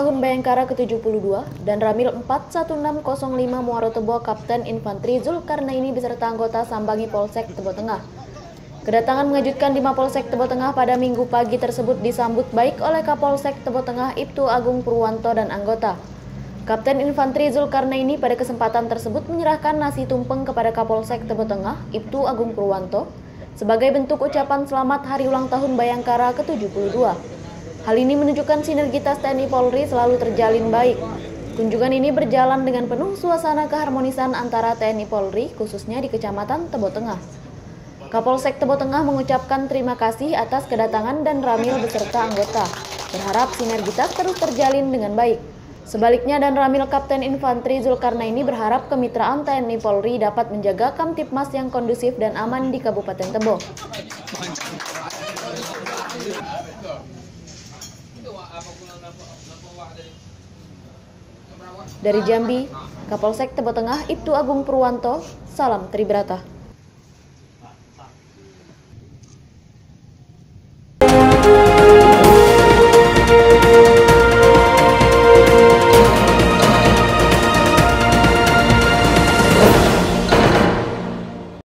Tahun Bayangkara ke-72 dan Ramil 41605 Muaro Tebo Kapten Infanteri Zulkarnaini beserta anggota Sambangi Polsek Tebo Tengah. Kedatangan mengejutkan di Mapolsek Tebo Tengah pada Minggu pagi tersebut disambut baik oleh Kapolsek Tebo Tengah Ibtu Agung Purwanto dan anggota. Kapten Infanteri Zulkarnaini pada kesempatan tersebut menyerahkan nasi tumpeng kepada Kapolsek Tebo Tengah Ibtu Agung Purwanto sebagai bentuk ucapan selamat hari ulang tahun Bayangkara ke-72. Hal ini menunjukkan sinergitas TNI Polri selalu terjalin baik. Kunjungan ini berjalan dengan penuh suasana keharmonisan antara TNI Polri, khususnya di Kecamatan Tebo Tengah. Kapolsek Tebo Tengah mengucapkan terima kasih atas kedatangan dan Ramil beserta anggota. Berharap sinergitas terus terjalin dengan baik. Sebaliknya dan Ramil Kapten Infanteri Zulkarnaini berharap kemitraan TNI Polri dapat menjaga Kamtipmas yang kondusif dan aman di Kabupaten Tebo. Dari Jambi, Kapolsek Tebo Tengah Ibtu Agung Purwanto, salam Tribrata.